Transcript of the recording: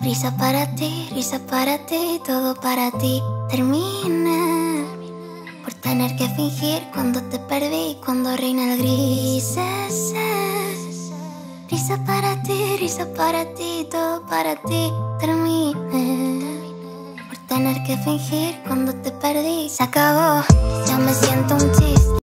risa para ti, todo para ti termina por tener que fingir cuando te perdí, cuando reina el gris. Risa para ti, todo para ti termina por tener que fingir cuando te perdí. Se acabó, ya me siento un chiste.